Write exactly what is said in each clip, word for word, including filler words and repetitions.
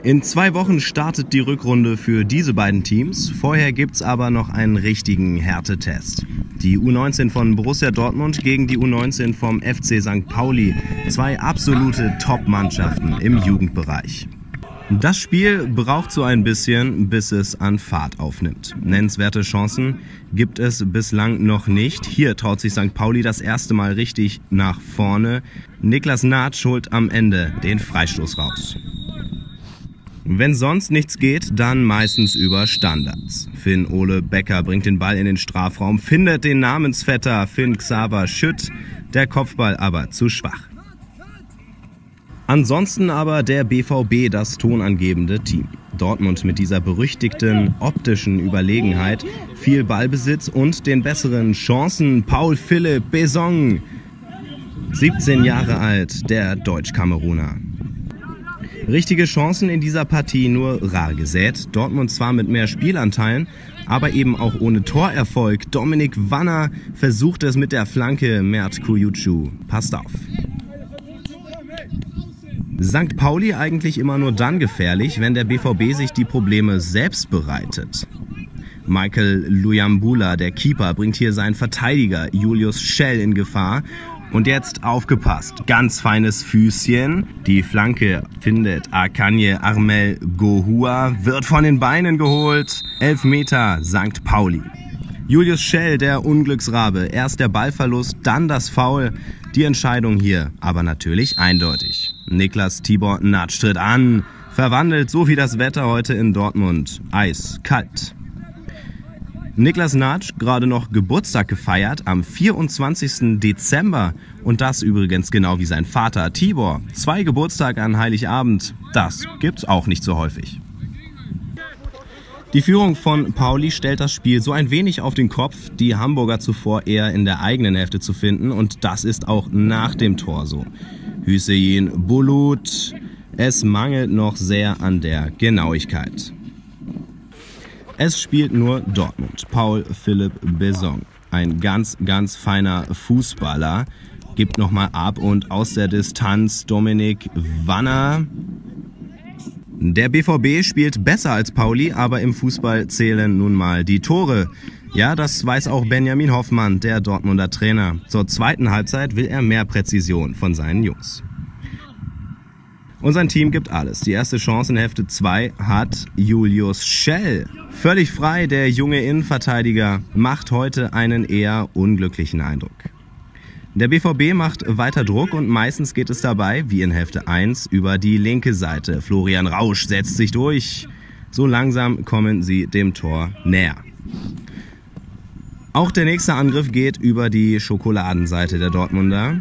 In zwei Wochen startet die Rückrunde für diese beiden Teams. Vorher gibt's aber noch einen richtigen Härtetest. Die U neunzehn von Borussia Dortmund gegen die U neunzehn vom F C Sankt Pauli. Zwei absolute Top-Mannschaften im Jugendbereich. Das Spiel braucht so ein bisschen, bis es an Fahrt aufnimmt. Nennenswerte Chancen gibt es bislang noch nicht. Hier traut sich Sankt Pauli das erste Mal richtig nach vorne. Niklas Natsch holt am Ende den Freistoß raus. Wenn sonst nichts geht, dann meistens über Standards. Finn-Ole Becker bringt den Ball in den Strafraum, findet den Namensvetter Finn-Xaver Schütt, der Kopfball aber zu schwach. Ansonsten aber der B V B das tonangebende Team. Dortmund mit dieser berüchtigten optischen Überlegenheit, viel Ballbesitz und den besseren Chancen. Paul-Philipp Besong, siebzehn Jahre alt, der Deutsch-Kameruner. Richtige Chancen in dieser Partie nur rar gesät. Dortmund zwar mit mehr Spielanteilen, aber eben auch ohne Torerfolg. Dominik Wanner versucht es mit der Flanke. Mert Kuyucu passt auf. Sankt Pauli eigentlich immer nur dann gefährlich, wenn der B V B sich die Probleme selbst bereitet. Michael Luyambula, der Keeper, bringt hier seinen Verteidiger Julius Schell in Gefahr. Und jetzt aufgepasst, ganz feines Füßchen. Die Flanke findet Akanye Armel Gohua, wird von den Beinen geholt. Elfmeter Sankt Pauli. Julius Schell, der Unglücksrabe. Erst der Ballverlust, dann das Foul. Die Entscheidung hier aber natürlich eindeutig. Niklas Tibor Natsch tritt an, verwandelt so wie das Wetter heute in Dortmund. Eiskalt. Niklas Natsch, gerade noch Geburtstag gefeiert, am vierundzwanzigsten Dezember. Und das übrigens genau wie sein Vater Tibor. Zwei Geburtstage an Heiligabend, das gibt's auch nicht so häufig. Die Führung von Pauli stellt das Spiel so ein wenig auf den Kopf, die Hamburger zuvor eher in der eigenen Hälfte zu finden. Und das ist auch nach dem Tor so. Hüseyin Bulut, es mangelt noch sehr an der Genauigkeit. Es spielt nur Dortmund. Paul-Philipp Besong, ein ganz, ganz feiner Fußballer, gibt nochmal ab und aus der Distanz Dominik Wanner. Der B V B spielt besser als Pauli, aber im Fußball zählen nun mal die Tore. Ja, das weiß auch Benjamin Hoffmann, der Dortmunder Trainer. Zur zweiten Halbzeit will er mehr Präzision von seinen Jungs. Und sein Team gibt alles. Die erste Chance in Hälfte zwei hat Julius Schell. Völlig frei, der junge Innenverteidiger macht heute einen eher unglücklichen Eindruck. Der B V B macht weiter Druck und meistens geht es dabei, wie in Hälfte eins, über die linke Seite. Florian Rausch setzt sich durch. So langsam kommen sie dem Tor näher. Auch der nächste Angriff geht über die Schokoladenseite der Dortmunder.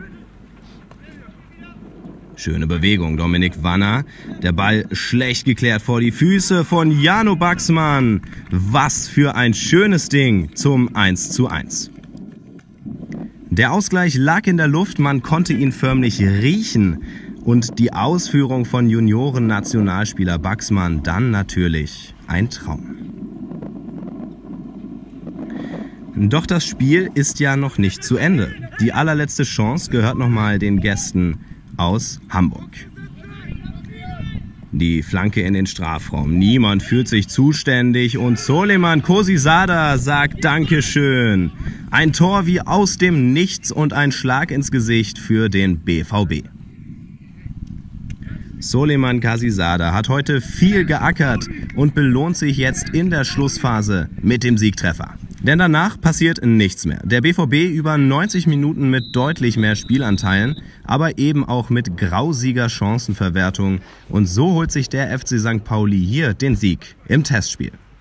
Schöne Bewegung, Dominik Wanner. Der Ball schlecht geklärt vor die Füße von Jano Baxmann. Was für ein schönes Ding zum eins zu eins. Der Ausgleich lag in der Luft, man konnte ihn förmlich riechen. Und die Ausführung von Junioren-Nationalspieler Baxmann dann natürlich ein Traum. Doch das Spiel ist ja noch nicht zu Ende. Die allerletzte Chance gehört nochmal den Gästen aus Hamburg. Die Flanke in den Strafraum. Niemand fühlt sich zuständig und Soleiman Kosizada sagt Dankeschön. Ein Tor wie aus dem Nichts und ein Schlag ins Gesicht für den B V B. Soleiman Kosizada hat heute viel geackert und belohnt sich jetzt in der Schlussphase mit dem Siegtreffer. Denn danach passiert nichts mehr. Der B V B über neunzig Minuten mit deutlich mehr Spielanteilen, aber eben auch mit grausiger Chancenverwertung. Und so holt sich der F C Sankt Pauli hier den Sieg im Testspiel.